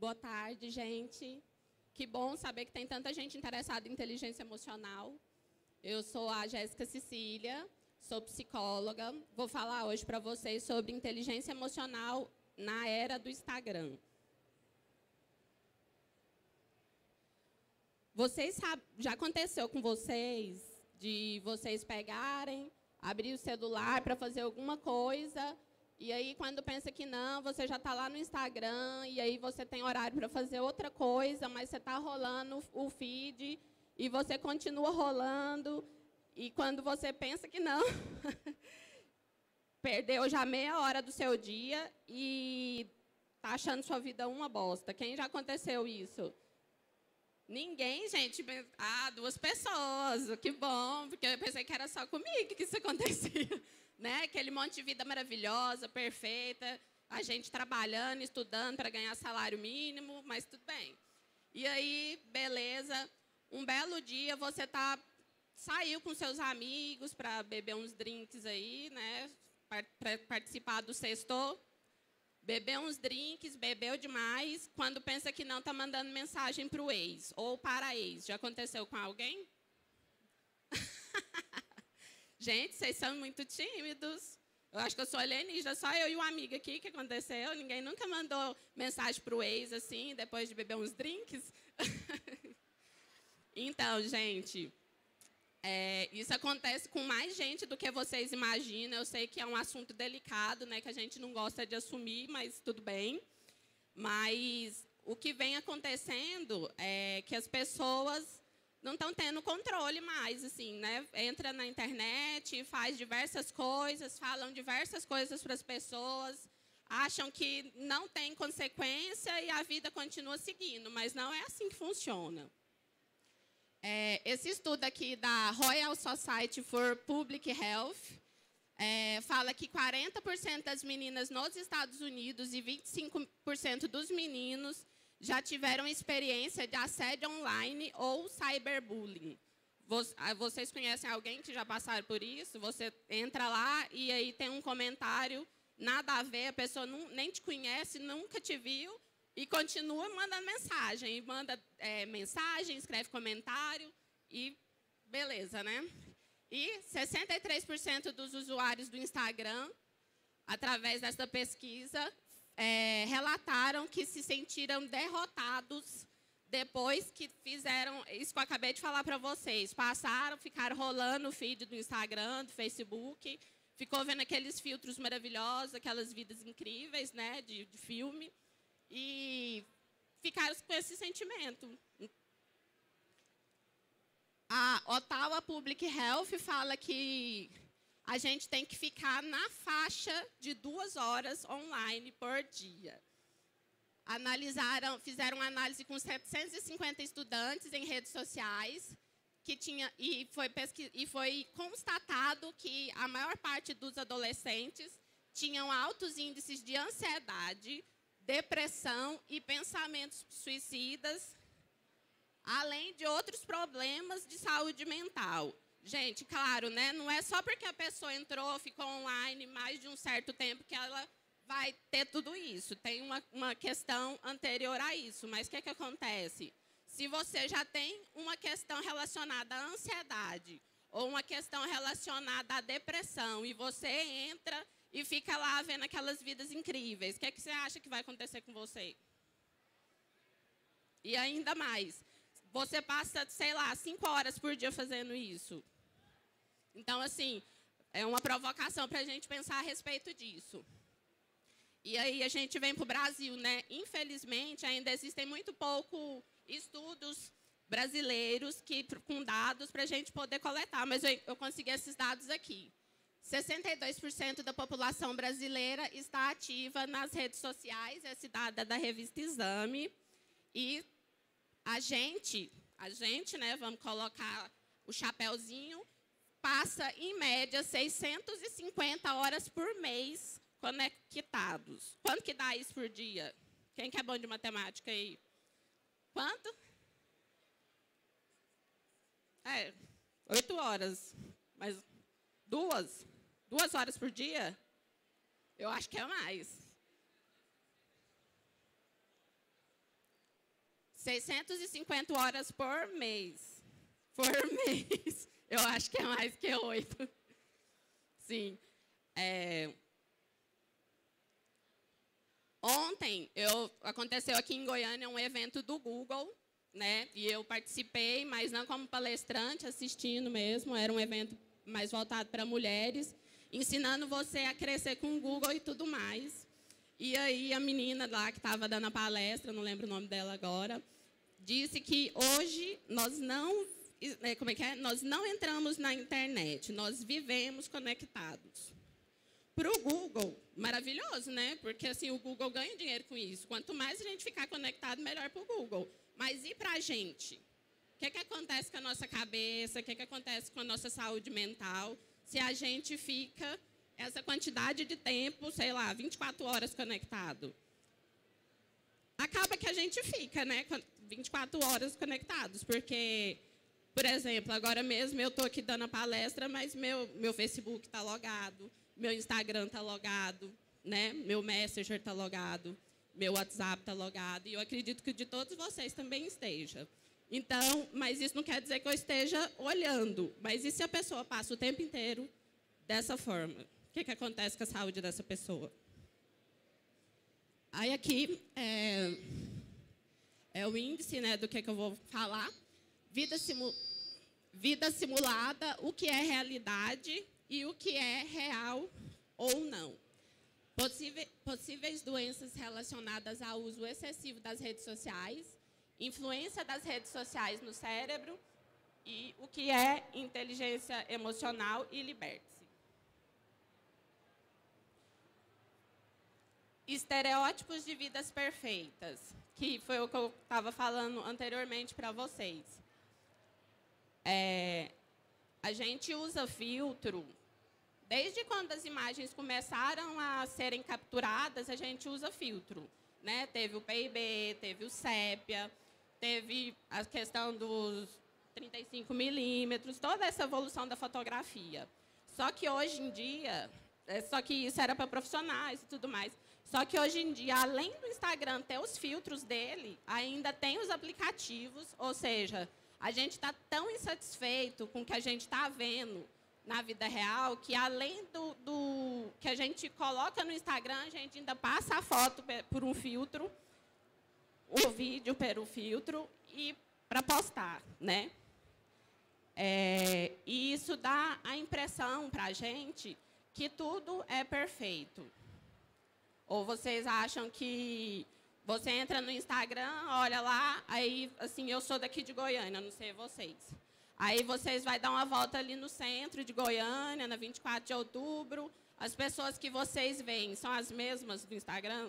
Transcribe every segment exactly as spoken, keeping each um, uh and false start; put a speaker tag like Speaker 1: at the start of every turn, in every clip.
Speaker 1: Boa tarde, gente. Que bom saber que tem tanta gente interessada em inteligência emocional. Eu sou a Jéssica Cecília, sou psicóloga. Vou falar hoje para vocês sobre inteligência emocional na era do Instagram. Vocês sabem, já aconteceu com vocês de vocês pegarem, abrir o celular para fazer alguma coisa, e aí quando pensa que não, você já está lá no Instagram, e aí você tem horário para fazer outra coisa, mas você está rolando o feed, e você continua rolando, e quando você pensa que não, perdeu já meia hora do seu dia e está achando sua vida uma bosta. Quem já aconteceu isso? Ninguém, gente. Ah, duas pessoas, que bom, porque eu pensei que era só comigo que isso acontecia. Né? Aquele monte de vida maravilhosa, perfeita, a gente trabalhando, estudando para ganhar salário mínimo, mas tudo bem. E aí, beleza, um belo dia você tá, saiu com seus amigos para beber uns drinks aí, né? Para participar do sextou. Bebeu uns drinks, bebeu demais, quando pensa que não, está mandando mensagem para o ex ou para a ex. Já aconteceu com alguém? Gente, vocês são muito tímidos. Eu acho que eu sou alienígena, só eu e um amigo aqui que aconteceu. Ninguém nunca mandou mensagem para o ex, assim, depois de beber uns drinks. Então, gente... É, isso acontece com mais gente do que vocês imaginam. Eu sei que é um assunto delicado, né, que a gente não gosta de assumir, mas tudo bem. Mas o que vem acontecendo é que as pessoas não estão tendo controle mais, assim, né? Entra na internet, faz diversas coisas, falam diversas coisas para as pessoas, acham que não tem consequência e a vida continua seguindo, mas não é assim que funciona. É, esse estudo aqui da Royal Society for Public Health é, fala que quarenta por cento das meninas nos Estados Unidos e vinte e cinco por cento dos meninos já tiveram experiência de assédio online ou cyberbullying. Vocês conhecem alguém que já passaram por isso? Você entra lá e aí tem um comentário, nada a ver, a pessoa não, nem te conhece, nunca te viu, e continua mandando mensagem, e manda é, mensagem, escreve comentário, e beleza, né? E sessenta e três por cento dos usuários do Instagram, através dessa pesquisa, é, relataram que se sentiram derrotados depois que fizeram isso que eu acabei de falar para vocês. Passaram, ficaram rolando o feed do Instagram, do Facebook, ficou vendo aqueles filtros maravilhosos, aquelas vidas incríveis, né, de, de filme, e ficaram com esse sentimento. A Ottawa Public Health fala que a gente tem que ficar na faixa de duas horas online por dia. Analisaram, fizeram uma análise com setecentos e cinquenta estudantes em redes sociais, que tinha, e, foi pesquis, e foi constatado que a maior parte dos adolescentes tinham altos índices de ansiedade, depressão e pensamentos suicidas, além de outros problemas de saúde mental. Gente, claro, né, não é só porque a pessoa entrou, ficou online mais de um certo tempo que ela vai ter tudo isso. Tem uma, uma questão anterior a isso. Mas o que, que acontece? Se você já tem uma questão relacionada à ansiedade ou uma questão relacionada à depressão e você entra e fica lá vendo aquelas vidas incríveis, o que, que você acha que vai acontecer com você? E ainda mais, você passa, sei lá, cinco horas por dia fazendo isso. Então, assim, é uma provocação para a gente pensar a respeito disso. E aí a gente vem para o Brasil, né? Infelizmente, ainda existem muito pouco estudos brasileiros que, com dados para a gente poder coletar, mas eu, eu consegui esses dados aqui. sessenta e dois por cento da população brasileira está ativa nas redes sociais, esse dado é da revista Exame. E a gente, a gente, né, vamos colocar o chapéuzinho, passa, em média, seiscentas e cinquenta horas por mês conectados. Quanto que dá isso por dia? Quem que é bom de matemática aí? Quanto? É, oito horas. Mas duas? Duas horas por dia? Eu acho que é mais. seiscentas e cinquenta horas por mês. Por mês. Eu acho que é mais que oito. Sim. É... Ontem, eu, aconteceu aqui em Goiânia um evento do Google, né? E eu participei, mas não como palestrante, assistindo mesmo. Era um evento mais voltado para mulheres, ensinando você a crescer com o Google e tudo mais. E aí a menina lá que estava dando a palestra, não lembro o nome dela agora, disse que hoje nós não, como é que é? Nós não entramos na internet, nós vivemos conectados. Para o Google, maravilhoso, né? Porque assim, o Google ganha dinheiro com isso. Quanto mais a gente ficar conectado, melhor para o Google. Mas e para a gente? O que, que acontece com a nossa cabeça? O que, que acontece com a nossa saúde mental? Se a gente fica essa quantidade de tempo, sei lá, vinte e quatro horas conectado. Acaba que a gente fica, né? vinte e quatro horas conectados. Porque, por exemplo, agora mesmo eu estou aqui dando a palestra, mas meu, meu Facebook está logado. Meu Instagram está logado, né? Meu Messenger está logado, meu WhatsApp está logado, e eu acredito que o de todos vocês também esteja. Então, mas isso não quer dizer que eu esteja olhando, mas e se a pessoa passa o tempo inteiro dessa forma? O que, que acontece com a saúde dessa pessoa? Aí aqui é, é o índice, né, do que, que eu vou falar. Vida, simu, vida simulada, o que é realidade e o que é real ou não. Possíveis, possíveis doenças relacionadas ao uso excessivo das redes sociais, influência das redes sociais no cérebro e o que é inteligência emocional e liberte-se. Estereótipos de vidas perfeitas, que foi o que eu estava falando anteriormente para vocês. É, a gente usa filtro. Desde quando as imagens começaram a serem capturadas, a gente usa filtro, né? Teve o P I B, teve o sépia, teve a questão dos trinta e cinco milímetros, toda essa evolução da fotografia. Só que hoje em dia, só que isso era para profissionais e tudo mais, só que hoje em dia, além do Instagram ter os filtros dele, ainda tem os aplicativos, ou seja, a gente está tão insatisfeito com o que a gente está vendo na vida real, que além do, do que a gente coloca no Instagram, a gente ainda passa a foto por um filtro, o vídeo pelo filtro, e para postar, né? É, e isso dá a impressão para a gente que tudo é perfeito. Ou vocês acham que você entra no Instagram, olha lá, aí, assim, eu sou daqui de Goiânia, não sei vocês. Aí vocês vão dar uma volta ali no centro de Goiânia, na vinte e quatro de outubro. As pessoas que vocês veem são as mesmas do Instagram?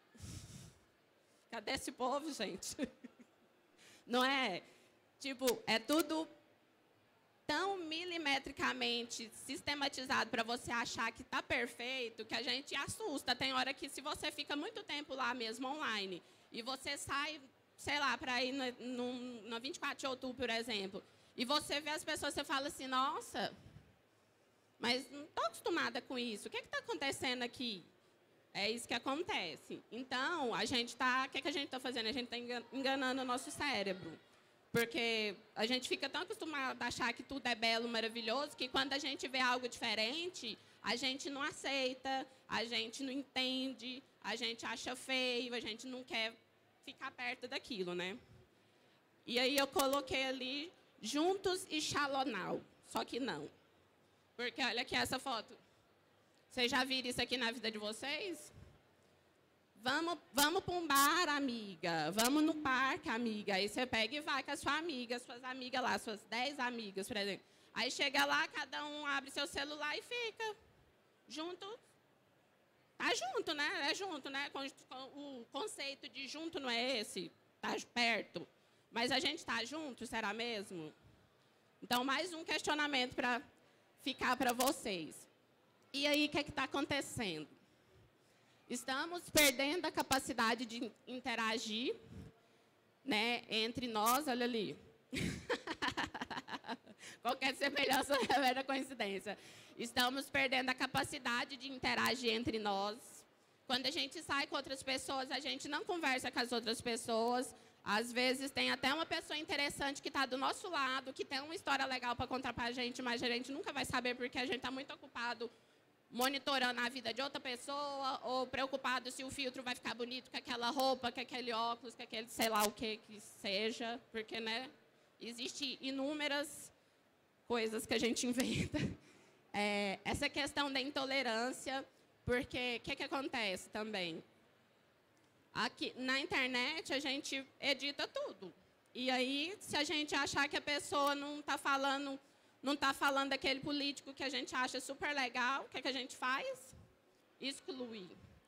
Speaker 1: Cadê esse povo, gente? Não é? Tipo, é tudo tão milimetricamente sistematizado para você achar que está perfeito, que a gente assusta. Tem hora que, se você fica muito tempo lá mesmo, online, e você sai, sei lá, para ir no, no, no vinte e quatro de outubro, por exemplo, e você vê as pessoas, você fala assim, nossa, mas não estou acostumada com isso. O que está acontecendo aqui? É isso que acontece. Então, a gente está, o que, que a gente está fazendo? A gente está enganando o nosso cérebro. Porque a gente fica tão acostumado a achar que tudo é belo, maravilhoso, que quando a gente vê algo diferente, a gente não aceita, a gente não entende, a gente acha feio, a gente não quer ficar perto daquilo, né? E aí eu coloquei ali juntos e Shalonau, só que não. Porque olha aqui essa foto. Vocês já viram isso aqui na vida de vocês? Vamos, vamos para um bar, amiga. Vamos no parque, amiga. Aí você pega e vai com a sua amiga, suas amigas lá, suas dez amigas, por exemplo. Aí chega lá, cada um abre seu celular e fica junto. Tá junto, né? É junto, né? O conceito de junto não é esse. Tá perto. Mas a gente está junto, será mesmo? Então, mais um questionamento para ficar para vocês. E aí, o que é que está acontecendo? Estamos perdendo a capacidade de interagir, né, entre nós, olha ali. Qualquer semelhança é mera coincidência. Estamos perdendo a capacidade de interagir entre nós. Quando a gente sai com outras pessoas, a gente não conversa com as outras pessoas. Às vezes tem até uma pessoa interessante que está do nosso lado, que tem uma história legal para contar para a gente, mas a gente nunca vai saber porque a gente está muito ocupado monitorando a vida de outra pessoa ou preocupado se o filtro vai ficar bonito com aquela roupa, com aquele óculos, com aquele sei lá o que que seja, porque, né, existem inúmeras coisas que a gente inventa. É, essa questão da intolerância, porque o que, que acontece também? Aqui, na internet, a gente edita tudo. E aí, se a gente achar que a pessoa não está falando, não tá falando daquele político que a gente acha super legal, o que, que a gente faz? Exclui.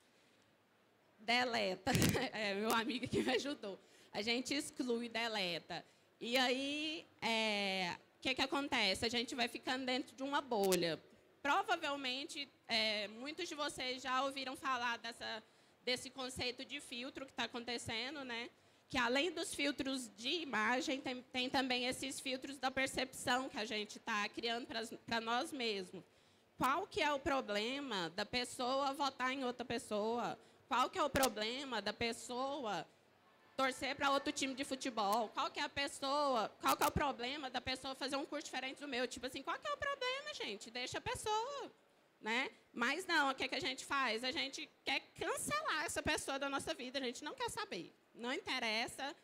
Speaker 1: Deleta. É, meu amigo que me ajudou. A gente exclui, deleta. E aí, é, o que, que acontece? A gente vai ficando dentro de uma bolha. Provavelmente, é, muitos de vocês já ouviram falar dessa... desse conceito de filtro que está acontecendo, né? Que além dos filtros de imagem, tem, tem também esses filtros da percepção que a gente está criando para nós mesmos. Qual que é o problema da pessoa votar em outra pessoa? Qual que é o problema da pessoa torcer para outro time de futebol? Qual que é a pessoa, qual que é o problema da pessoa fazer um curso diferente do meu? Tipo assim, qual que é o problema, gente? Deixa a pessoa... Né? Mas não, o que, que a gente faz? A gente quer cancelar essa pessoa da nossa vida, a gente não quer saber. Não interessa,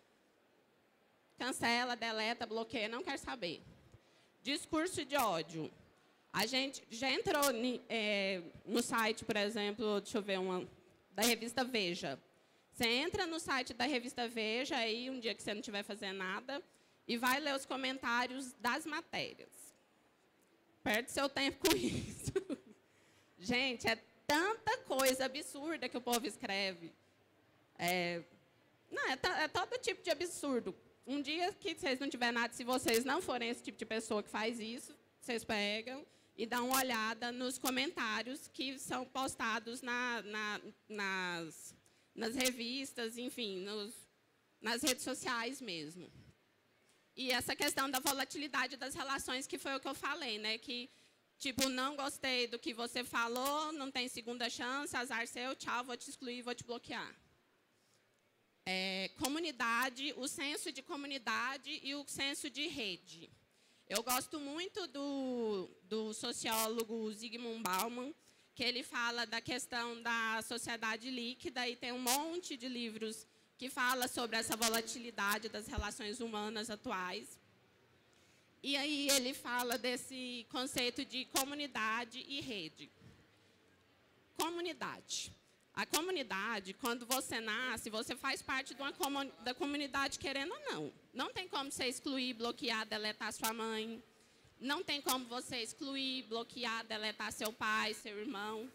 Speaker 1: cancela, deleta, bloqueia, não quer saber. Discurso de ódio. A gente já entrou é, no site, por exemplo, deixa eu ver, uma, da revista Veja. Você entra no site da revista Veja, aí um dia que você não estiver fazendo nada, e vai ler os comentários das matérias. Perde seu tempo com isso. Gente, é tanta coisa absurda que o povo escreve. É, não, é, é todo tipo de absurdo. Um dia que vocês não tiverem nada, se vocês não forem esse tipo de pessoa que faz isso, vocês pegam e dão uma olhada nos comentários que são postados na, na, nas, nas revistas, enfim, nos, nas redes sociais mesmo. E essa questão da volatilidade das relações, que foi o que eu falei, né? Que, tipo, não gostei do que você falou, não tem segunda chance, azar seu, tchau, vou te excluir, vou te bloquear. É, comunidade, o senso de comunidade e o senso de rede. Eu gosto muito do, do sociólogo Zygmunt Bauman, que ele fala da questão da sociedade líquida e tem um monte de livros que fala sobre essa volatilidade das relações humanas atuais. E aí ele fala desse conceito de comunidade e rede. Comunidade. A comunidade, quando você nasce, você faz parte de uma comu- da comunidade, querendo ou não. Não tem como você excluir, bloquear, deletar sua mãe. Não tem como você excluir, bloquear, deletar seu pai, seu irmão.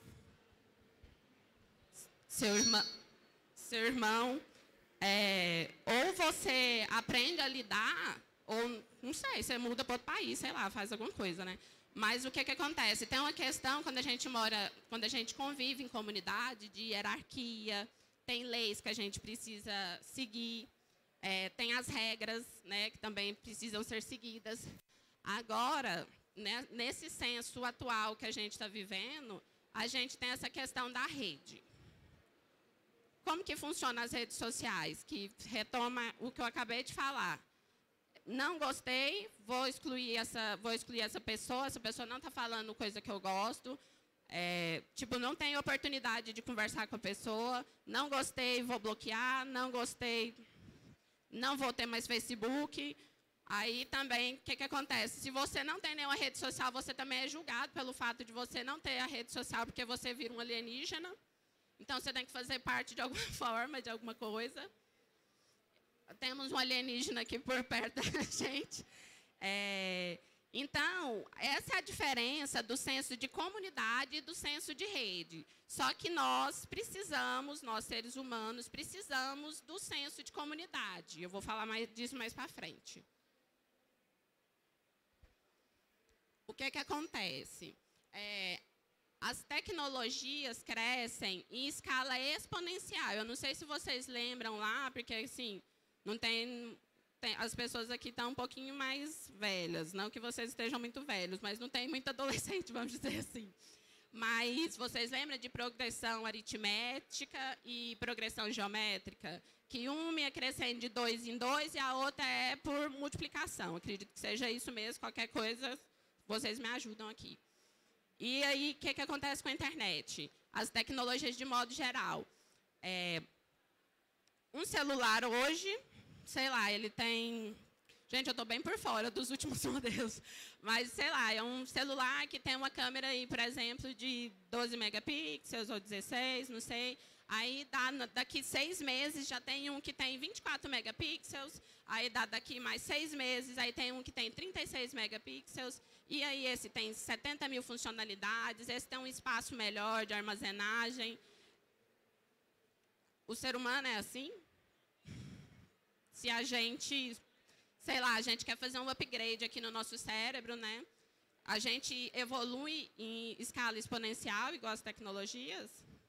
Speaker 1: Seu irmão. Seu irmão. É, ou você aprende a lidar, ou, não sei, você muda para outro país, sei lá, faz alguma coisa, né? Mas o que, que acontece? Tem uma questão, quando a gente mora, quando a gente convive em comunidade, de hierarquia, tem leis que a gente precisa seguir, é, tem as regras, né, que também precisam ser seguidas. Agora, né, nesse senso atual que a gente está vivendo, a gente tem essa questão da rede. Como que funcionam as redes sociais? Que retoma o que eu acabei de falar. Não gostei, vou excluir essa, vou excluir essa pessoa, essa pessoa não está falando coisa que eu gosto. É, tipo, não tenho oportunidade de conversar com a pessoa. Não gostei, vou bloquear. Não gostei, não vou ter mais Facebook. Aí também, o que, que acontece? Se você não tem nenhuma rede social, você também é julgado pelo fato de você não ter a rede social, porque você vira um alienígena. Então, você tem que fazer parte de alguma forma, de alguma coisa. Temos um alienígena aqui por perto da gente. É, então, essa é a diferença do senso de comunidade e do senso de rede. Só que nós precisamos, nós seres humanos, precisamos do senso de comunidade. Eu vou falar mais disso mais para frente. O que, que acontece? É, as tecnologias crescem em escala exponencial. Eu não sei se vocês lembram lá, porque assim, não tem, tem, as pessoas aqui estão um pouquinho mais velhas. Não que vocês estejam muito velhos, mas não tem muito adolescente, vamos dizer assim. Mas vocês lembram de progressão aritmética e progressão geométrica? que uma ia crescendo de dois em dois e a outra é por multiplicação. Acredito que seja isso mesmo, qualquer coisa, vocês me ajudam aqui. E aí, o que, que acontece com a internet? As tecnologias de modo geral. É, um celular hoje, sei lá, ele tem... Gente, eu estou bem por fora dos últimos modelos. Mas, sei lá, é um celular que tem uma câmera aí, por exemplo, de doze megapixels ou dezesseis, não sei. Aí, dá, daqui seis meses, já tem um que tem vinte e quatro megapixels. Aí, dá daqui mais seis meses, aí tem um que tem trinta e seis megapixels. E aí, esse tem setenta mil funcionalidades. Esse tem um espaço melhor de armazenagem. O ser humano é assim? Se a gente... Sei lá, a gente quer fazer um upgrade aqui no nosso cérebro, né? A gente evolui em escala exponencial, igual as tecnologias?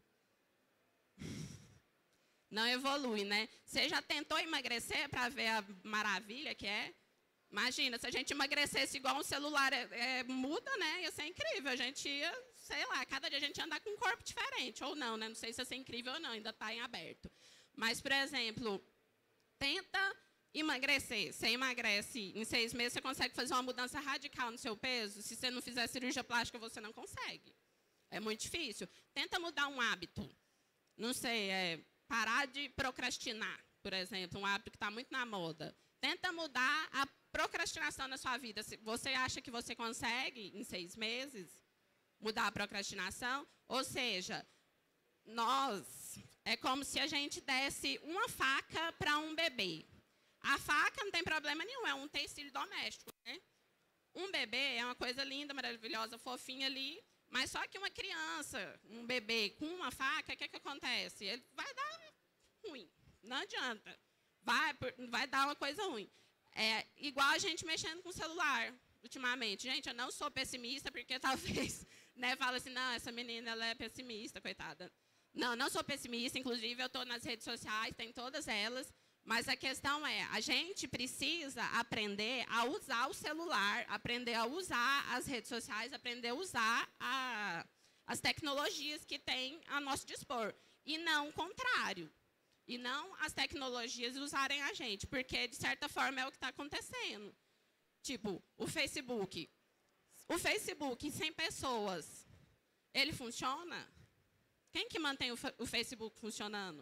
Speaker 1: Não evolui, né? Você já tentou emagrecer para ver a maravilha que é? Imagina, se a gente emagrecesse igual um celular, é, é, muda, né? Ia ser incrível. A gente ia, sei lá, cada dia a gente ia andar com um corpo diferente, ou não, né? Não sei se ia ser incrível ou não, ainda está em aberto. Mas, por exemplo, tenta... emagrecer. Você emagrece em seis meses, você consegue fazer uma mudança radical no seu peso. Se você não fizer cirurgia plástica, você não consegue. É muito difícil. Tenta mudar um hábito. Não sei, é parar de procrastinar, por exemplo, um hábito que está muito na moda. Tenta mudar a procrastinação na sua vida. Você acha que você consegue, em seis meses, mudar a procrastinação? Ou seja, nós, é como se a gente desse uma faca para um bebê. A faca não tem problema nenhum, é um utensílio doméstico, né? Um bebê é uma coisa linda, maravilhosa, fofinha ali, mas só que uma criança, um bebê com uma faca, o que, que acontece? Ele vai dar ruim, não adianta, vai, vai dar uma coisa ruim. É igual a gente mexendo com o celular, ultimamente. Gente, eu não sou pessimista, porque talvez, né, fala assim, não, essa menina ela é pessimista, coitada. Não, não sou pessimista, inclusive eu estou nas redes sociais, tem todas elas. Mas a questão é, a gente precisa aprender a usar o celular, aprender a usar as redes sociais, aprender a usar a, as tecnologias que tem a nosso dispor. E não o contrário. E não as tecnologias usarem a gente, porque, de certa forma, é o que está acontecendo. Tipo, o Facebook. O Facebook, sem pessoas, ele funciona? Quem que mantém o, o Facebook funcionando?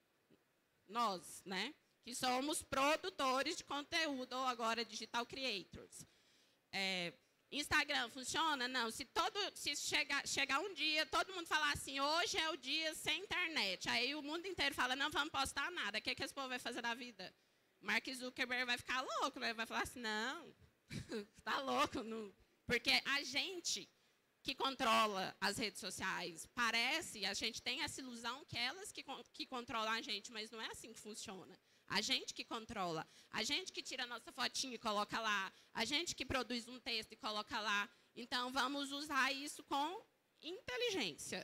Speaker 1: Nós, né? Que somos produtores de conteúdo, ou agora digital creators. É, Instagram funciona? Não. Se, todo, se chegar, chegar um dia, todo mundo falar assim, hoje é o dia sem internet. Aí o mundo inteiro fala, não vamos postar nada. O que, que esse povo vai fazer da vida? Mark Zuckerberg vai ficar louco, né? Vai falar assim, não, está louco. Não. Porque a gente que controla as redes sociais, parece, a gente tem essa ilusão que é elas que, que controlam a gente, mas não é assim que funciona. A gente que controla, a gente que tira a nossa fotinha e coloca lá, a gente que produz um texto e coloca lá. Então, vamos usar isso com inteligência.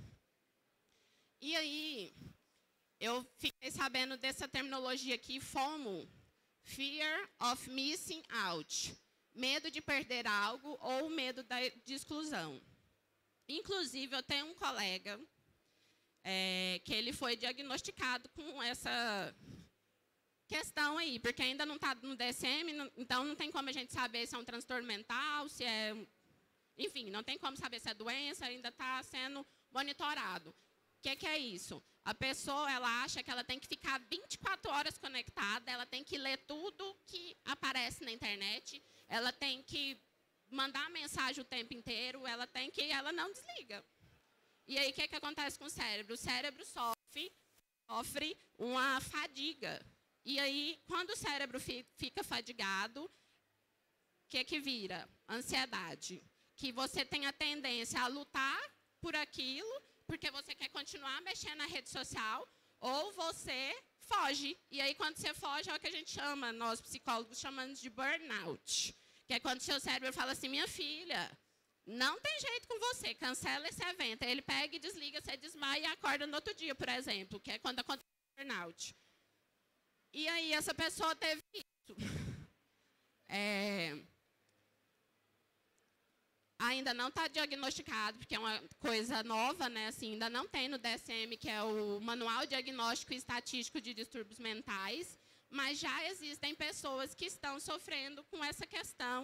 Speaker 1: E aí, eu fiquei sabendo dessa terminologia aqui, FOMO, Fear of Missing Out. Medo de perder algo ou medo de exclusão. Inclusive, eu tenho um colega é, que ele foi diagnosticado com essa... questão aí, porque ainda não está no D S M, não, então não tem como a gente saber se é um transtorno mental, se é... Enfim, não tem como saber se é doença, ainda está sendo monitorado. O que, que é isso? A pessoa, ela acha que ela tem que ficar vinte e quatro horas conectada, ela tem que ler tudo que aparece na internet, ela tem que mandar mensagem o tempo inteiro, ela tem que... ela não desliga. E aí, o que, que acontece com o cérebro? O cérebro sofre, sofre uma fadiga. E aí, quando o cérebro fica fadigado, o que que vira? Ansiedade. Que você tem a tendência a lutar por aquilo, porque você quer continuar mexendo na rede social, ou você foge. E aí, quando você foge, é o que a gente chama, nós psicólogos chamamos de burnout. Que é quando o seu cérebro fala assim, minha filha, não tem jeito com você, cancela esse evento. Aí ele pega e desliga, você desmaia e acorda no outro dia, por exemplo, que é quando acontece o burnout. E aí, essa pessoa teve isso. É... Ainda não está diagnosticado, porque é uma coisa nova, né? Assim, ainda não tem no D S M, que é o Manual Diagnóstico e Estatístico de Distúrbios Mentais, mas já existem pessoas que estão sofrendo com essa questão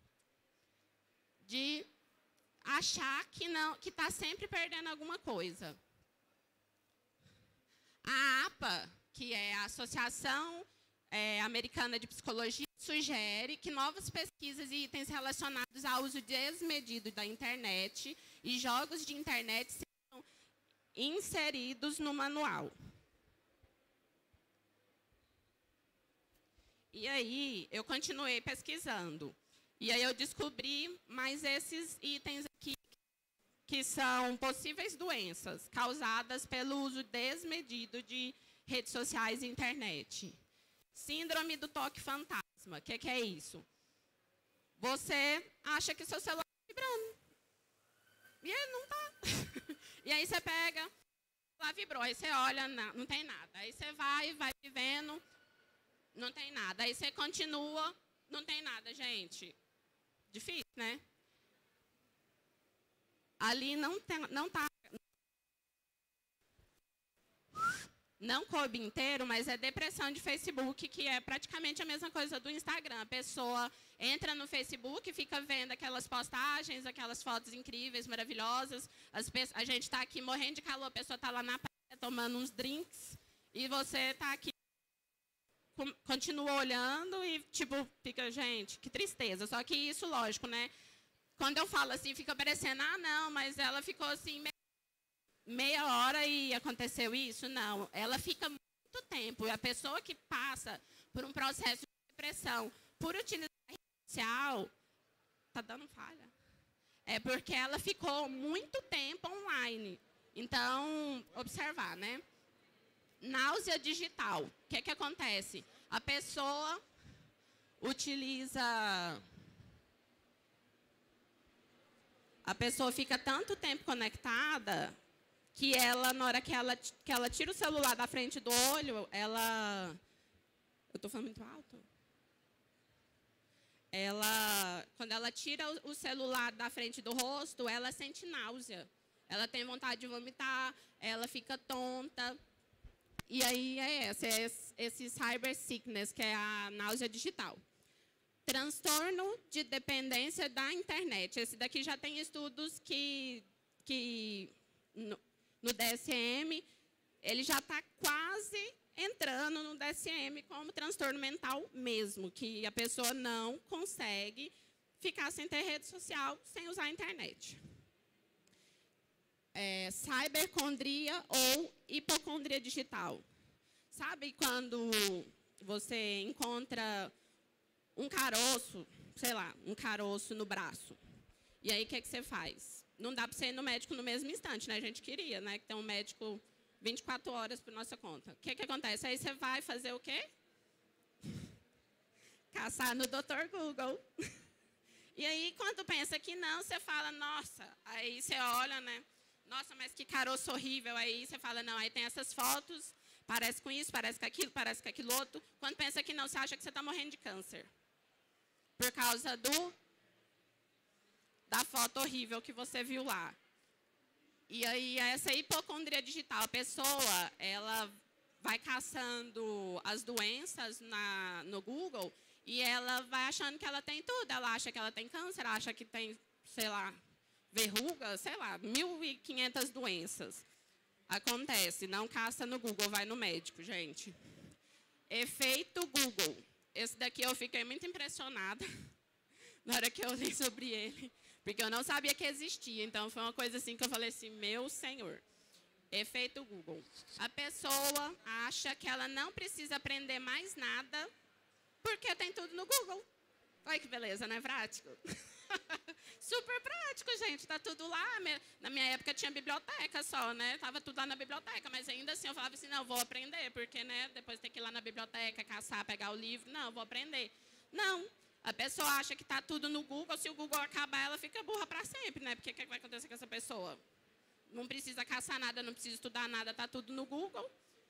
Speaker 1: de achar que não, que está sempre perdendo alguma coisa. A APA, que é a Associação é, Americana de Psicologia, sugere que novas pesquisas e itens relacionados ao uso desmedido da internet e jogos de internet sejam inseridos no manual. E aí, eu continuei pesquisando. E aí eu descobri mais esses itens aqui, que são possíveis doenças causadas pelo uso desmedido de redes sociais e internet. Síndrome do toque fantasma. O que, que é isso? Você acha que seu celular está vibrando. E ele não está. E aí você pega, lá vibrou, aí você olha, não, não tem nada. Aí você vai, vai vivendo, não tem nada. Aí você continua, não tem nada, gente. Difícil, né? Ali não tem, não tá, não coube inteiro, mas é depressão de Facebook, que é praticamente a mesma coisa do Instagram. A pessoa entra no Facebook, fica vendo aquelas postagens, aquelas fotos incríveis, maravilhosas. As pessoas, a gente está aqui morrendo de calor, a pessoa está lá na praia tomando uns drinks, e você está aqui, continua olhando e, tipo, fica, gente, que tristeza. Só que isso, lógico, né? Quando eu falo assim, fica parecendo, ah, não, mas ela ficou assim meia hora e aconteceu isso. Não, ela fica muito tempo. E a pessoa que passa por um processo de depressão por utilizar a rede social, tá dando falha. É porque ela ficou muito tempo online. Então, observar, né? Náusea digital. O que, que acontece? A pessoa utiliza... A pessoa fica tanto tempo conectada que ela, na hora que ela, que ela tira o celular da frente do olho, ela... Eu estou falando muito alto? Ela, quando ela tira o celular da frente do rosto, ela sente náusea. Ela tem vontade de vomitar, ela fica tonta. E aí é esse, é esse cyber sickness, que é a náusea digital. Transtorno de dependência da internet. Esse daqui já tem estudos que, que no, no D S M, ele já está quase entrando no D S M como transtorno mental mesmo, que a pessoa não consegue ficar sem ter rede social, sem usar a internet. É, cibercondria ou hipocondria digital. Sabe quando você encontra um caroço, sei lá, um caroço no braço. E aí, o que, que você faz? Não dá para você ir no médico no mesmo instante, né? A gente queria, né? Que tem um médico vinte e quatro horas por nossa conta. O que, que acontece? Aí você vai fazer o quê? Caçar no doutor Google. E aí, quando pensa que não, você fala, nossa. Aí você olha, né? Nossa, mas que caroço horrível. Aí você fala, não, aí tem essas fotos, parece com isso, parece com aquilo, parece com aquilo outro. Quando pensa que não, você acha que você está morrendo de câncer. Por causa do, da foto horrível que você viu lá. E aí, essa hipocondria digital, a pessoa, ela vai caçando as doenças na, no Google e ela vai achando que ela tem tudo. Ela acha que ela tem câncer, acha que tem, sei lá, verruga, sei lá, mil e quinhentas doenças. Acontece, não caça no Google, vai no médico, gente. Efeito Google. Esse daqui eu fiquei muito impressionada na hora que eu li sobre ele, porque eu não sabia que existia. Então, foi uma coisa assim que eu falei assim, meu senhor. Efeito Google. A pessoa acha que ela não precisa aprender mais nada, porque tem tudo no Google. Olha que beleza, não é prático? Super prático, gente. Tá tudo lá. Na minha época tinha biblioteca só, né? Tava tudo lá na biblioteca, mas ainda assim eu falava assim, não, vou aprender, porque, né, depois tem que ir lá na biblioteca, caçar, pegar o livro. Não, vou aprender. Não. A pessoa acha que tá tudo no Google, se o Google acabar, ela fica burra para sempre, né? Porque o que vai acontecer com essa pessoa? Não precisa caçar nada, não precisa estudar nada, tá tudo no Google.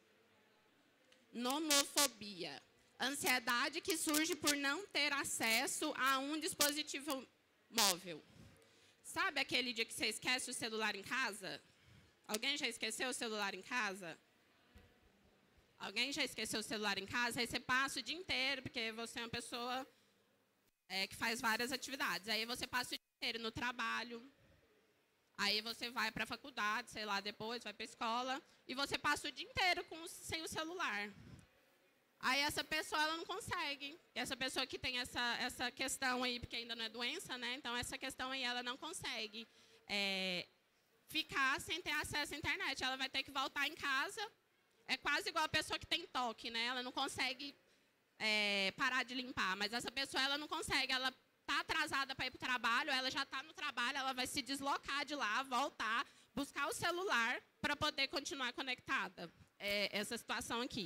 Speaker 1: Nomofobia. Ansiedade que surge por não ter acesso a um dispositivo móvel. Sabe aquele dia que você esquece o celular em casa? Alguém já esqueceu o celular em casa? Alguém já esqueceu o celular em casa? Aí você passa o dia inteiro, porque você é uma pessoa é, que faz várias atividades. Aí você passa o dia inteiro no trabalho. Aí você vai para a faculdade, sei lá, depois vai para a escola. E você passa o dia inteiro com, sem o celular. Aí essa pessoa ela não consegue. Essa pessoa que tem essa, essa questão aí, porque ainda não é doença, né? Então essa questão aí ela não consegue é, ficar sem ter acesso à internet. Ela vai ter que voltar em casa. É quase igual a pessoa que tem toque, né? Ela não consegue é, parar de limpar. Mas essa pessoa ela não consegue. Ela está atrasada para ir para o trabalho, ela já está no trabalho, ela vai se deslocar de lá, voltar, buscar o celular para poder continuar conectada. É essa situação aqui.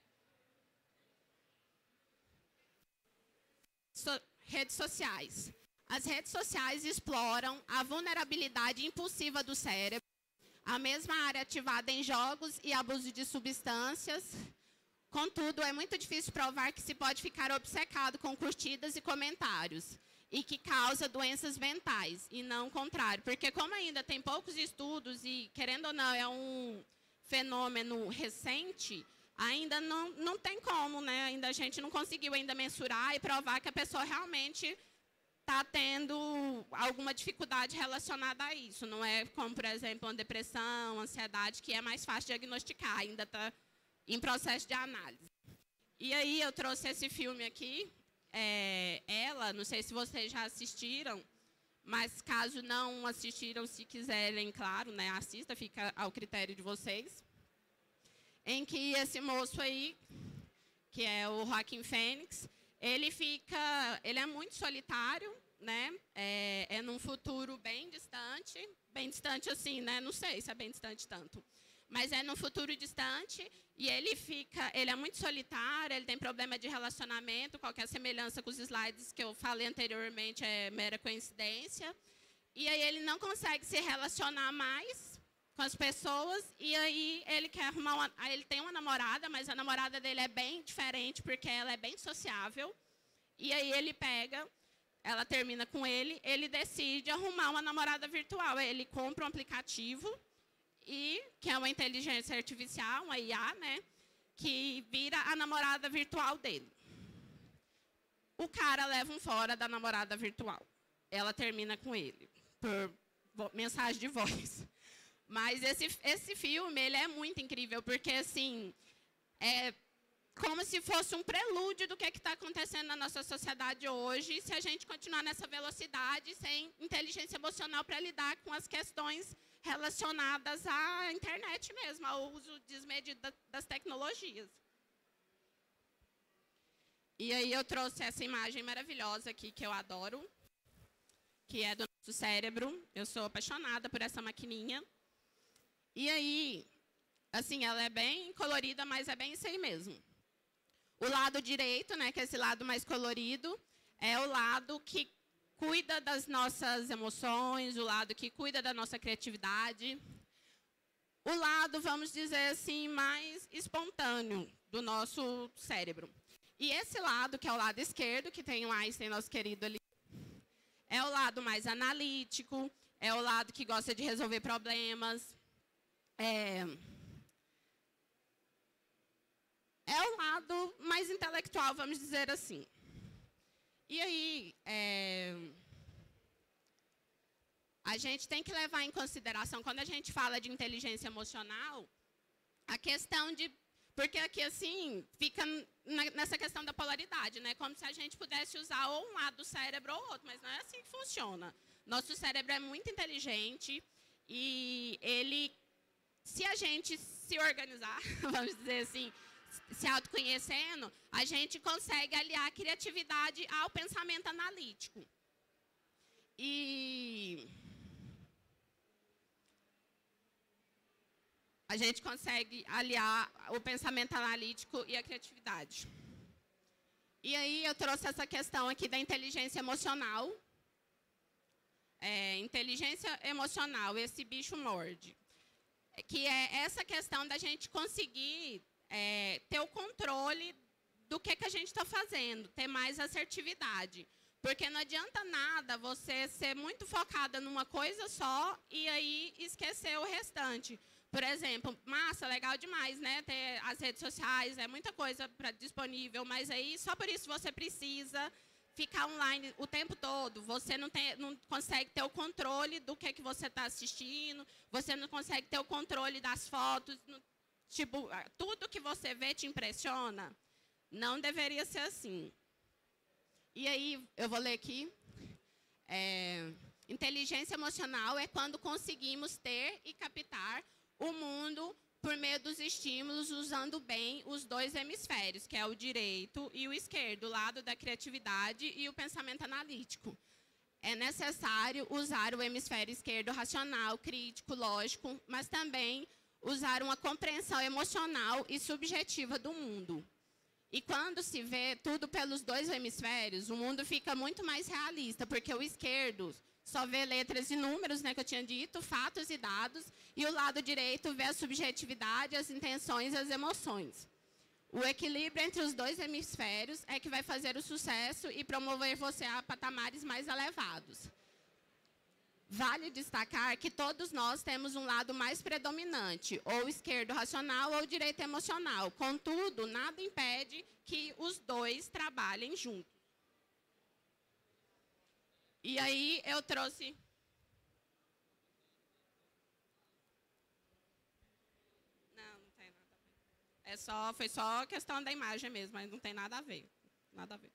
Speaker 1: So, redes sociais. As redes sociais exploram a vulnerabilidade impulsiva do cérebro, a mesma área ativada em jogos e abuso de substâncias. Contudo, é muito difícil provar que se pode ficar obcecado com curtidas e comentários e que causa doenças mentais, e não o contrário. Porque como ainda tem poucos estudos e, querendo ou não, é um fenômeno recente, ainda não, não tem como, né? Ainda a gente não conseguiu ainda mensurar e provar que a pessoa realmente está tendo alguma dificuldade relacionada a isso. Não é como, por exemplo, uma depressão, ansiedade, que é mais fácil diagnosticar, ainda está em processo de análise. E aí eu trouxe esse filme aqui, é, ela, não sei se vocês já assistiram, mas caso não assistiram, se quiserem, claro, né, assista, fica ao critério de vocês. Em que esse moço aí, que é o Joaquin Phoenix, ele fica, ele é muito solitário, né? É, é num futuro bem distante, bem distante assim, né? Não sei se é bem distante tanto, mas é num futuro distante e ele fica, ele é muito solitário, ele tem problema de relacionamento, qualquer semelhança com os slides que eu falei anteriormente é mera coincidência. E aí ele não consegue se relacionar mais com as pessoas, e aí ele quer arrumar uma, ele tem uma namorada, mas a namorada dele é bem diferente, porque ela é bem sociável, e aí ele pega, ela termina com ele, ele decide arrumar uma namorada virtual, ele compra um aplicativo, e, que é uma inteligência artificial, uma I A, né, que vira a namorada virtual dele. O cara leva um fora da namorada virtual, ela termina com ele, por mensagem de voz. Mas esse, esse filme, ele é muito incrível, porque, assim, é como se fosse um prelúdio do que é está acontecendo na nossa sociedade hoje, se a gente continuar nessa velocidade, sem inteligência emocional para lidar com as questões relacionadas à internet mesmo, ao uso desmedido das tecnologias. E aí eu trouxe essa imagem maravilhosa aqui, que eu adoro, que é do nosso cérebro. Eu sou apaixonada por essa maquininha. E aí, assim, ela é bem colorida, mas é bem isso aí mesmo. O lado direito, né, que é esse lado mais colorido, é o lado que cuida das nossas emoções, o lado que cuida da nossa criatividade. O lado, vamos dizer assim, mais espontâneo do nosso cérebro. E esse lado, que é o lado esquerdo, que tem o Einstein, nosso querido ali, é o lado mais analítico, é o lado que gosta de resolver problemas. É, é o lado mais intelectual, vamos dizer assim. E aí, é, a gente tem que levar em consideração, quando a gente fala de inteligência emocional, a questão de... Porque aqui, assim, fica nessa questão da polaridade, né? Como se a gente pudesse usar ou um lado do cérebro ou outro, mas não é assim que funciona. Nosso cérebro é muito inteligente e ele... Se a gente se organizar, vamos dizer assim, se autoconhecendo, a gente consegue aliar a criatividade ao pensamento analítico. E a gente consegue aliar o pensamento analítico e a criatividade. E aí eu trouxe essa questão aqui da inteligência emocional. É, inteligência emocional, esse bicho morde. Que é essa questão da gente conseguir é, ter o controle do que, que a gente está fazendo, ter mais assertividade. Porque não adianta nada você ser muito focada numa coisa só e aí esquecer o restante. Por exemplo, massa, legal demais, né? Ter as redes sociais, é muita coisa pra, disponível, mas aí só por isso você precisa ficar online o tempo todo. Você não, tem, não consegue ter o controle do que, que você está assistindo, você não consegue ter o controle das fotos. Não, tipo, tudo que você vê te impressiona. Não deveria ser assim. E aí, eu vou ler aqui. É, inteligência emocional é quando conseguimos ter e captar o mundo por meio dos estímulos, usando bem os dois hemisférios, que é o direito e o esquerdo, o lado da criatividade e o pensamento analítico. É necessário usar o hemisfério esquerdo racional, crítico, lógico, mas também usar uma compreensão emocional e subjetiva do mundo. E quando se vê tudo pelos dois hemisférios, o mundo fica muito mais realista, porque o esquerdo só vê letras e números, né, que eu tinha dito, fatos e dados, e o lado direito vê a subjetividade, as intenções e as emoções. O equilíbrio entre os dois hemisférios é que vai fazer o sucesso e promover você a patamares mais elevados. Vale destacar que todos nós temos um lado mais predominante, ou esquerdo racional ou direito emocional. Contudo, nada impede que os dois trabalhem juntos. E aí eu trouxe... Não, não tem nada a ver. É só, foi só questão da imagem mesmo, mas não tem nada a ver. Nada a ver.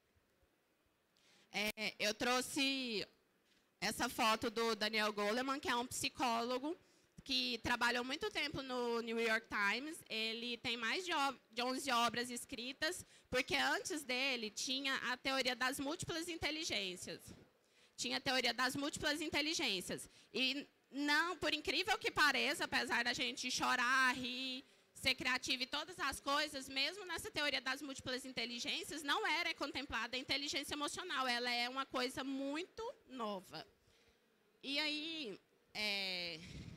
Speaker 1: É, eu trouxe... essa foto do Daniel Goleman, que é um psicólogo que trabalhou muito tempo no New York Times. Ele tem mais de onze obras escritas, porque antes dele tinha a teoria das múltiplas inteligências. Tinha a teoria das múltiplas inteligências. E, não, por incrível que pareça, apesar da gente chorar, rir, ser criativo e todas as coisas, mesmo nessa teoria das múltiplas inteligências, não era contemplada a inteligência emocional. Ela é uma coisa muito nova. E aí, é...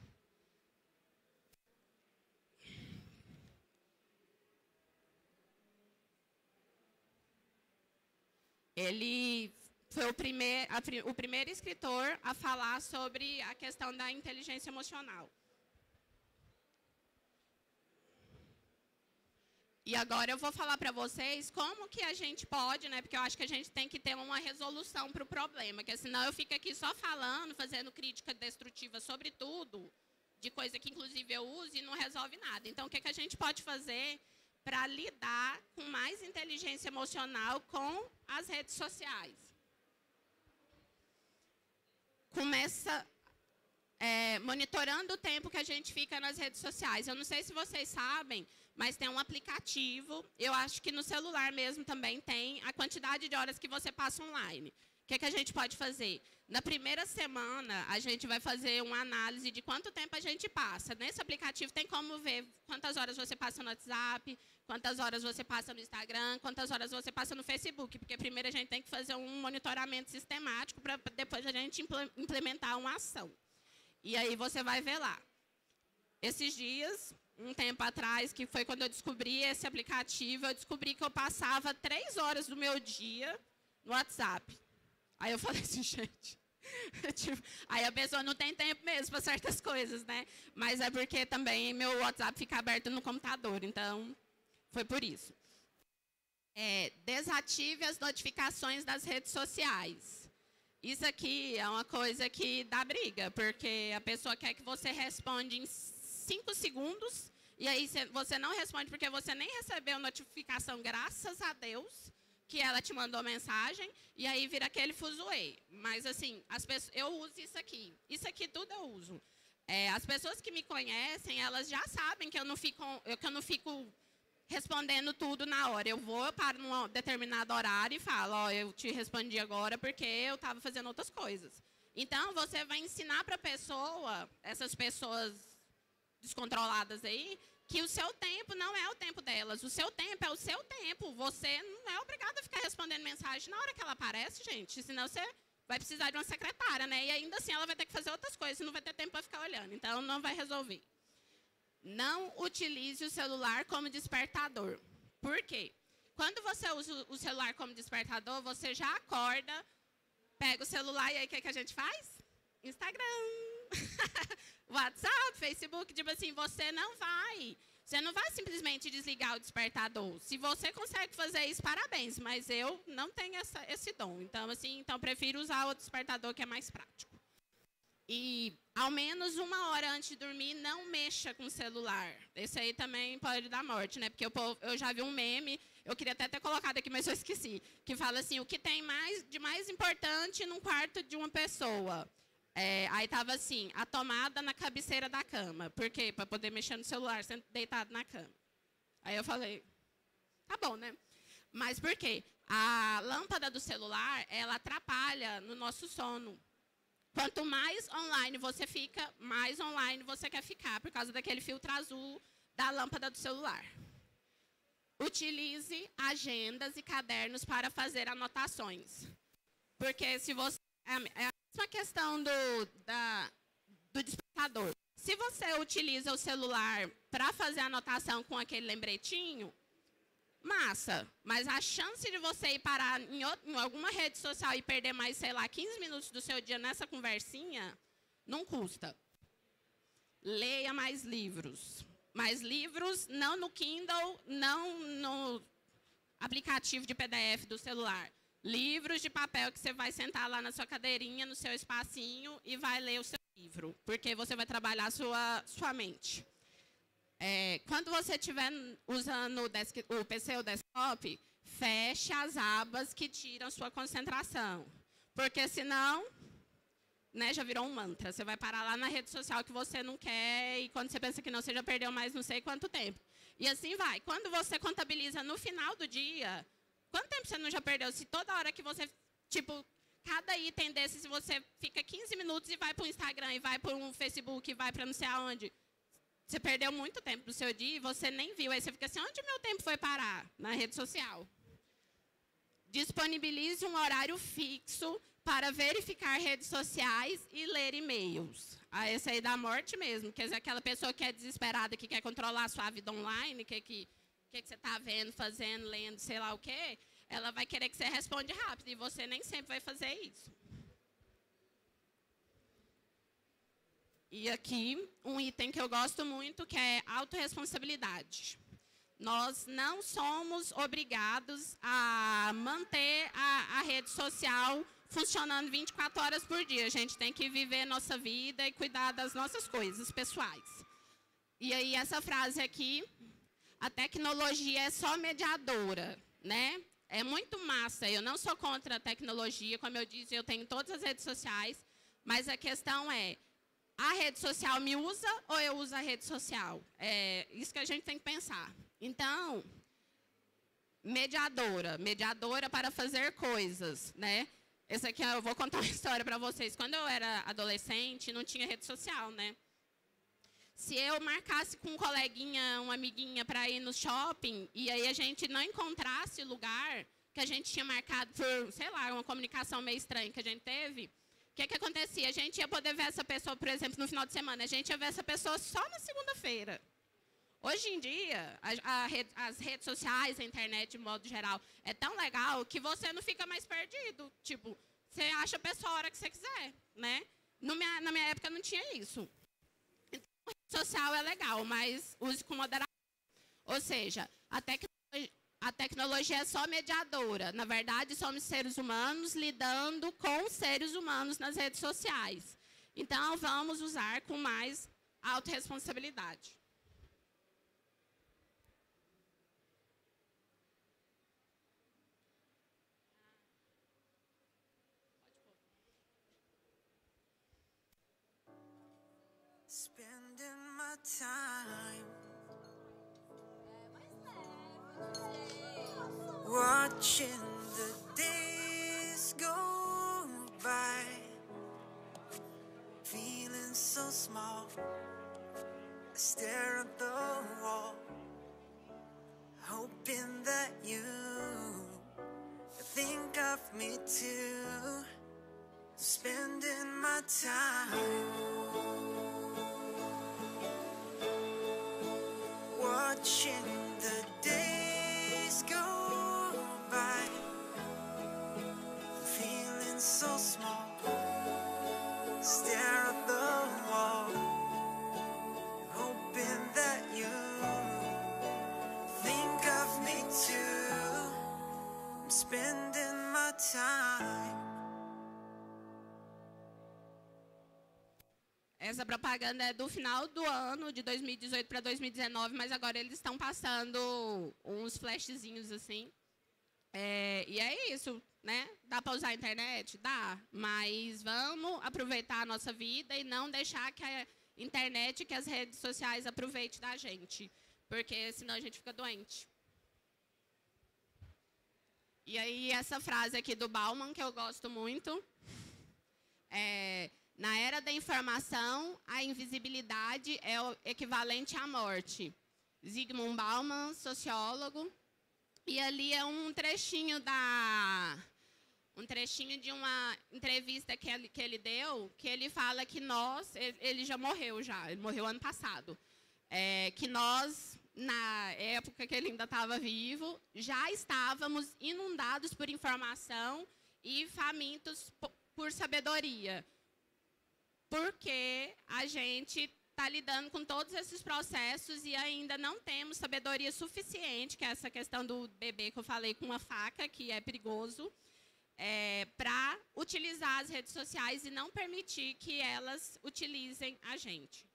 Speaker 1: ele foi o, primeir, a, o primeiro escritor a falar sobre a questão da inteligência emocional. E agora eu vou falar para vocês como que a gente pode, né? Porque eu acho que a gente tem que ter uma resolução para o problema, porque senão eu fico aqui só falando, fazendo crítica destrutiva sobre tudo, de coisa que inclusive eu uso e não resolve nada. Então, o que, que a gente pode fazer para lidar com mais inteligência emocional com as redes sociais? Começa é, monitorando o tempo que a gente fica nas redes sociais. Eu não sei se vocês sabem, mas tem um aplicativo, eu acho que no celular mesmo também tem, a quantidade de horas que você passa online. O que, que a gente pode fazer? Na primeira semana, a gente vai fazer uma análise de quanto tempo a gente passa. Nesse aplicativo tem como ver quantas horas você passa no WhatsApp, quantas horas você passa no Instagram, quantas horas você passa no Facebook, porque primeiro a gente tem que fazer um monitoramento sistemático para depois a gente implementar uma ação. E aí você vai ver lá. Esses dias... um tempo atrás, que foi quando eu descobri esse aplicativo, eu descobri que eu passava três horas do meu dia no WhatsApp. Aí eu falei assim, gente... tipo, aí a pessoa não tem tempo mesmo para certas coisas, né? Mas é porque também meu WhatsApp fica aberto no computador, então foi por isso. É, desative as notificações das redes sociais. Isso aqui é uma coisa que dá briga, porque a pessoa quer que você responda em cinco segundos, e aí você não responde porque você nem recebeu notificação, graças a Deus, que ela te mandou mensagem, e aí vira aquele fuzuê. Mas assim, as pessoas, eu uso isso aqui. Isso aqui tudo eu uso. É, as pessoas que me conhecem, elas já sabem que eu não fico, que eu não fico respondendo tudo na hora. Eu vou para um determinado horário e falo, ó, eu te respondi agora porque eu estava fazendo outras coisas. Então, você vai ensinar para a pessoa, essas pessoas descontroladas aí, que o seu tempo não é o tempo delas. O seu tempo é o seu tempo. Você não é obrigado a ficar respondendo mensagem na hora que ela aparece, gente. Senão você vai precisar de uma secretária, né? E ainda assim ela vai ter que fazer outras coisas, não vai ter tempo para ficar olhando. Então, não vai resolver. Não utilize o celular como despertador. Por quê? Quando você usa o celular como despertador, você já acorda Pega o celular e aí o que, que a gente faz? Instagram, WhatsApp, Facebook, tipo assim, você não vai, você não vai simplesmente desligar o despertador. Se você consegue fazer isso, parabéns, mas eu não tenho essa, esse dom. Então, assim, então prefiro usar o despertador que é mais prático. E ao menos uma hora antes de dormir, não mexa com o celular. Esse aí também pode dar morte, né? Porque eu, eu já vi um meme, eu queria até ter colocado aqui, mas eu esqueci, que fala assim, o que tem mais, de mais importante num quarto de uma pessoa? É, aí estava assim, a tomada na cabeceira da cama. Por quê? Para poder mexer no celular, sendo deitado na cama. Aí eu falei, tá bom, né? Mas por quê? A lâmpada do celular, ela atrapalha no nosso sono. Quanto mais online você fica, mais online você quer ficar, por causa daquele filtro azul da lâmpada do celular. Utilize agendas e cadernos para fazer anotações. Porque se você... É a mesma questão do, da, do despertador. Se você utiliza o celular para fazer anotação com aquele lembretinho, massa, mas a chance de você ir parar em, outro, em alguma rede social e perder mais, sei lá, quinze minutos do seu dia nessa conversinha, não custa. Leia mais livros. Mais livros, não no Kindle, não no aplicativo de P D F do celular. Livros de papel que você vai sentar lá na sua cadeirinha, no seu espacinho e vai ler o seu livro, porque você vai trabalhar a sua, sua mente. É, quando você estiver usando o, desk, o P C ou desktop, feche as abas que tiram sua concentração. Porque senão, né, já virou um mantra. Você vai parar lá na rede social que você não quer e quando você pensa que não, você já perdeu mais não sei quanto tempo. E assim vai. Quando você contabiliza no final do dia, quanto tempo você não já perdeu? Se toda hora que você, tipo, cada item desse, se você fica quinze minutos e vai para o Instagram, e vai para um Facebook, e vai para não sei aonde... Você perdeu muito tempo do seu dia e você nem viu. Aí você fica assim, onde meu tempo foi parar? Na rede social. Disponibilize um horário fixo para verificar redes sociais e ler e-mails. Ah, esse aí dá morte mesmo. Quer dizer, aquela pessoa que é desesperada, que quer controlar a sua vida online, que, que, que, que você está vendo, fazendo, lendo, sei lá o quê, ela vai querer que você responda rápido. E você nem sempre vai fazer isso. E aqui, um item que eu gosto muito, que é autorresponsabilidade. Nós não somos obrigados a manter a, a rede social funcionando vinte e quatro horas por dia. A gente tem que viver nossa vida e cuidar das nossas coisas pessoais. E aí, essa frase aqui, a tecnologia é só mediadora, né? É muito massa. Eu não sou contra a tecnologia, como eu disse, eu tenho todas as redes sociais, mas a questão é, a rede social me usa ou eu uso a rede social? É isso que a gente tem que pensar. Então, mediadora. Mediadora para fazer coisas, né? Esse aqui, eu vou contar uma história para vocês. Quando eu era adolescente, não tinha rede social, né? Se eu marcasse com um coleguinha, uma amiguinha para ir no shopping, e aí a gente não encontrasse o lugar que a gente tinha marcado por, sei lá, uma comunicação meio estranha que a gente teve... O que, que acontecia? A gente ia poder ver essa pessoa, por exemplo, no final de semana. A gente ia ver essa pessoa só na segunda-feira. Hoje em dia, a, a rede, as redes sociais, a internet, de modo geral, é tão legal que você não fica mais perdido. Tipo, você acha a pessoa a hora que você quiser, né? No minha, na minha época não tinha isso. Então, a rede social é legal, mas use com moderação. Ou seja, a tecnologia... A tecnologia é só mediadora. Na verdade, somos seres humanos lidando com seres humanos nas redes sociais. Então, vamos usar com mais autorresponsabilidade.
Speaker 2: Spending my time watching the days go by, feeling so small. I stare at the wall, hoping that you think of me too. Spending my time watching the days go by, feeling so small. spending my time.
Speaker 1: Essa propaganda é do final do ano, de dois mil e dezoito para dois mil e dezenove, mas agora eles estão passando uns flashzinhos assim. É, e é isso, né? Dá para usar a internet? Dá. Mas vamos aproveitar a nossa vida e não deixar que a internet, que as redes sociais aproveitem da gente. Porque senão a gente fica doente. E aí, essa frase aqui do Bauman, que eu gosto muito, é... Na era da informação, a invisibilidade é o equivalente à morte. Zygmunt Bauman, sociólogo. E ali é um trechinho da um trechinho de uma entrevista que ele, que ele deu, que ele fala que nós, ele, ele já morreu já, ele morreu ano passado, é, que nós, na época que ele ainda estava vivo, já estávamos inundados por informação e famintos por sabedoria. Porque a gente está lidando com todos esses processos e ainda não temos sabedoria suficiente, que é essa questão do bebê que eu falei com uma faca, que é perigoso, é, para utilizar as redes sociais e não permitir que elas utilizem a gente.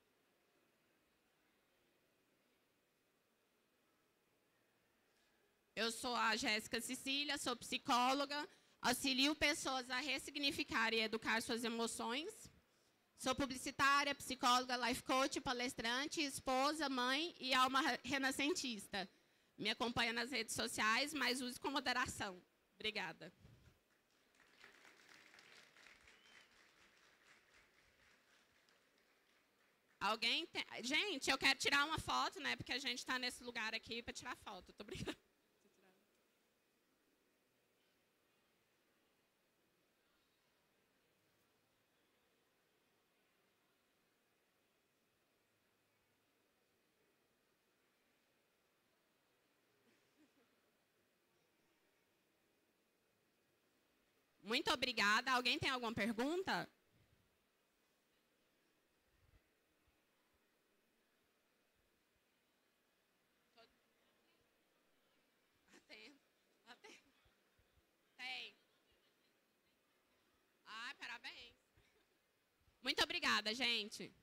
Speaker 1: Eu sou a Jéssica Cecília, sou psicóloga, auxilio pessoas a ressignificar e educar suas emoções. Sou publicitária, psicóloga, life coach, palestrante, esposa, mãe e alma renascentista. Me acompanha nas redes sociais, mas use com moderação. Obrigada. Alguém tem... Gente, eu quero tirar uma foto, né? Porque a gente está nesse lugar aqui para tirar foto. Tô brincando. Muito obrigada. Alguém tem alguma pergunta? Atendo. Atendo. Tem. Ai, parabéns. Muito obrigada, gente.